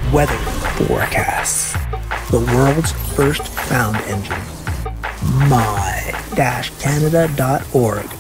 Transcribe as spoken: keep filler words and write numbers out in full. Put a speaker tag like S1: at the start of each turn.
S1: weather forecasts, the world's first sound engine, my dash canada dot org